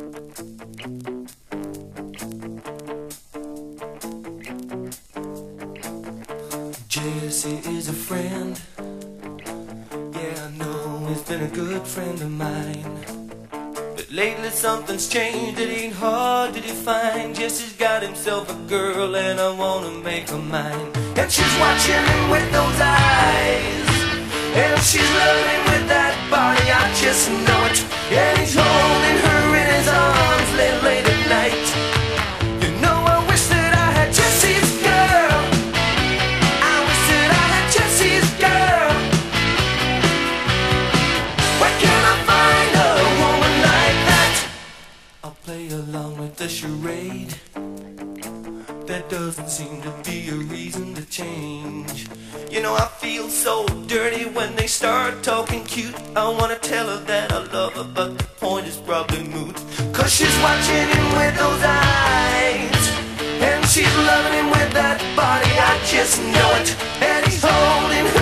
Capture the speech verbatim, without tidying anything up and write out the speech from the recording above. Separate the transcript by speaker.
Speaker 1: Jesse is a friend. Yeah, I know he's been a good friend of mine. But lately something's changed, it ain't hard to define. Jesse's got himself a girl and I wanna make her mine. And she's watching him with those eyes, and she's loving with that body, I just know it. And he's holding her in his arms late, late at night. You know I wish that I had Jesse's girl. I wish that I had Jesse's girl. Where can I find a woman like that? I'll play along with the charade. There doesn't seem to be a reason to change. You know I feel so dirty when they start talking cute. I wanna tell her that I love her, but the point is probably moot. Cause she's watching him with those eyes, and she's loving him with that body, I just know it. And he's holding her